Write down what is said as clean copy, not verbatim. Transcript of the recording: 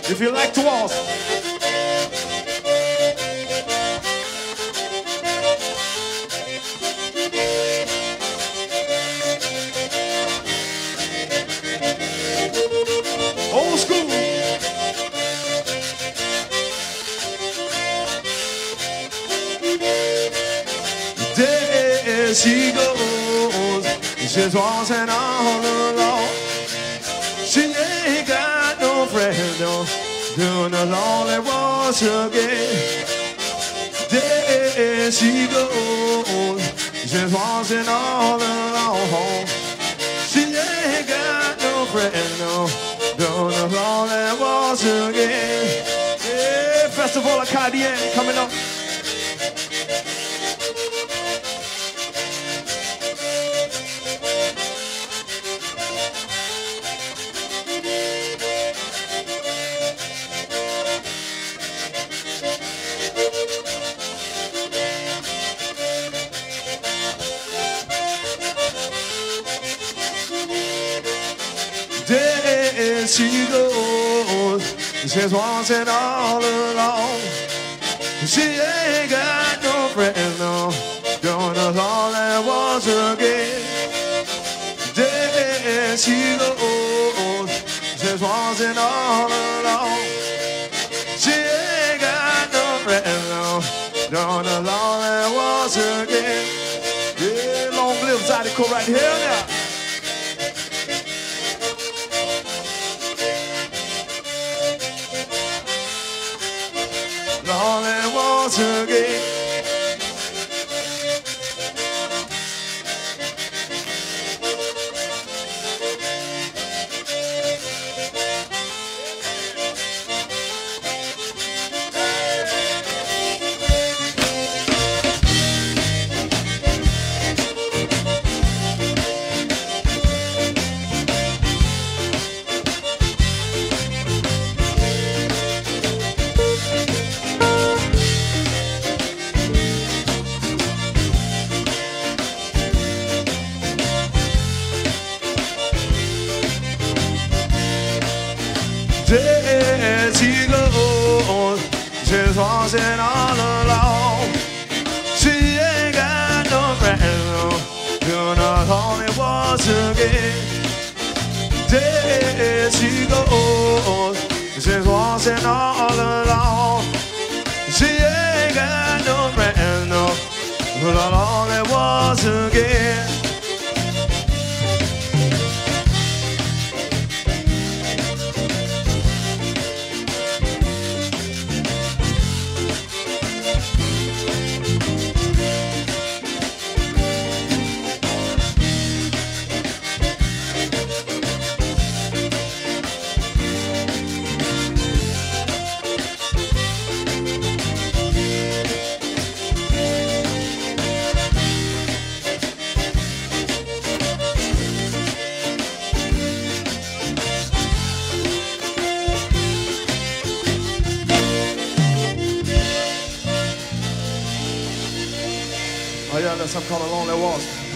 If you like to waltz. Old school. There she goes, she's waltzing all alone. She ain't got no friend, no, doing the lonely waltz again. There she goes, she's waltzing all alone. She ain't got no friend, no, doing the lonely waltz again. Yeah, Festival of Cayenne coming up. There she goes, she's waltzing all alone. She ain't got no friend, no, gonna lonely waltz again. There she goes, she's waltzing all alone. She ain't got no friend, no, gonna lonely waltz again. Yeah, long live Zydeco right here now. Lonely waltz again. There she goes, she's waltzing all alone. She ain't got no friend, no, gonna only waltz again. There she goes, she's waltzing all alone. She ain't got no friend, no, gonna only waltz again. Oh yeah, that's some kind of lonely waltz.